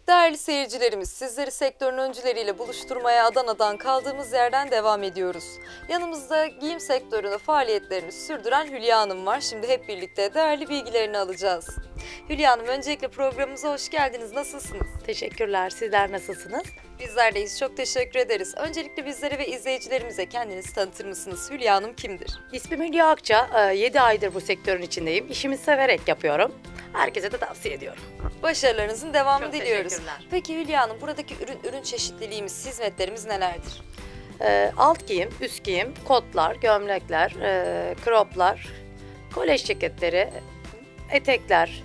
Değerli seyircilerimiz, sizleri sektörün öncüleriyle buluşturmaya Adana'dan kaldığımız yerden devam ediyoruz. Yanımızda giyim sektöründe faaliyetlerini sürdüren Hülya Hanım var. Şimdi hep birlikte değerli bilgilerini alacağız. Hülya Hanım, öncelikle programımıza hoş geldiniz. Nasılsınız? Teşekkürler. Sizler nasılsınız? Bizler deyiz. Çok teşekkür ederiz. Öncelikle bizlere ve izleyicilerimize kendinizi tanıtır mısınız? Hülya Hanım kimdir? İsmim Hülya Akça. 7 aydır bu sektörün içindeyim. İşimi severek yapıyorum. Herkese de tavsiye ediyorum. Başarılarınızın devamını Çok diliyoruz. teşekkürler. Peki Hülya Hanım, buradaki ürün çeşitliliğimiz, hizmetlerimiz nelerdir? Alt giyim, üst giyim, kotlar, gömlekler, croplar, kolej ceketleri, etekler,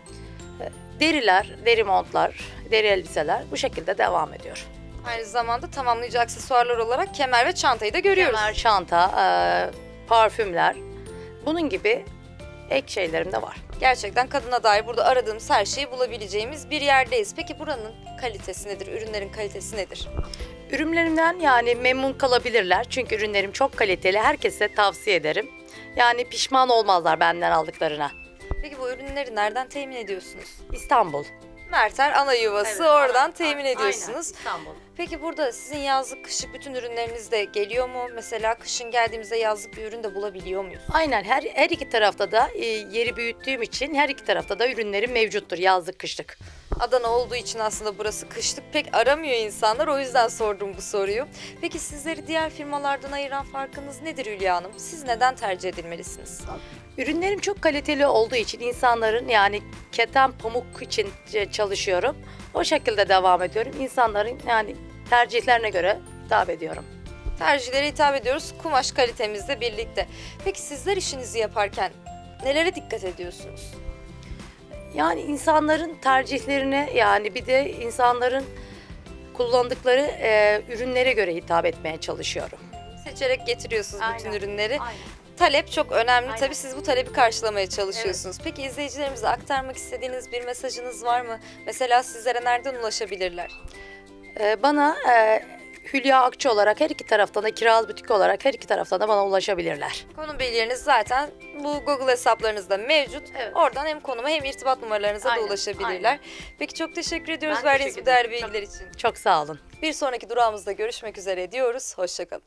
deriler, deri montlar, deri elbiseler bu şekilde devam ediyor. Aynı zamanda tamamlayıcı aksesuarlar olarak kemer ve çantayı da görüyoruz. Kemer, çanta, parfümler, bunun gibi ek şeylerim de var. Gerçekten kadına dair burada aradığımız her şeyi bulabileceğimiz bir yerdeyiz. Peki buranın kalitesi nedir? Ürünlerin kalitesi nedir? Ürünlerimden yani memnun kalabilirler. Çünkü ürünlerim çok kaliteli. Herkese tavsiye ederim. Yani pişman olmazlar benden aldıklarına. Peki bu ürünleri nereden temin ediyorsunuz? İstanbul. Merter ana yuvası, Evet, oradan temin ediyorsunuz. Aynen, İstanbul. Peki burada sizin yazlık, kışlık bütün ürünleriniz de geliyor mu? Mesela kışın geldiğimizde yazlık bir ürün de bulabiliyor muyuz? Aynen, her iki tarafta da yeri büyüttüğüm için her iki tarafta da ürünlerim mevcuttur, yazlık kışlık. Adana olduğu için aslında burası kışlık pek aramıyor insanlar. O yüzden sordum bu soruyu. Peki sizleri diğer firmalardan ayıran farkınız nedir Hülya Hanım? Siz neden tercih edilmelisiniz? Ürünlerim çok kaliteli olduğu için insanların yani keten pamuk için çalışıyorum. O şekilde devam ediyorum. İnsanların yani tercihlerine göre hitap ediyorum. Tercihlere hitap ediyoruz kumaş kalitemizle birlikte. Peki sizler işinizi yaparken nelere dikkat ediyorsunuz? Yani insanların tercihlerine yani bir de insanların kullandıkları ürünlere göre hitap etmeye çalışıyorum. Seçerek getiriyorsunuz bütün Aynen. ürünleri. Aynen. Talep çok önemli. Aynen. Tabii siz bu talebi karşılamaya çalışıyorsunuz. Peki izleyicilerimize aktarmak istediğiniz bir mesajınız var mı? Mesela sizlere nereden ulaşabilirler? Bana Hülya Akçı olarak her iki taraftan da Kiraz Butik olarak her iki taraftan da bana ulaşabilirler. Konum bilgileriniz zaten bu Google hesaplarınızda mevcut. Evet. Oradan hem konuma hem irtibat numaralarınıza da Aynen, ulaşabilirler. aynen. Peki çok teşekkür ediyoruz Ben verdiğiniz bu teşekkür değerli ederim. bilgiler için. Çok sağ olun. Bir sonraki durağımızda görüşmek üzere diyoruz. Hoşça kalın.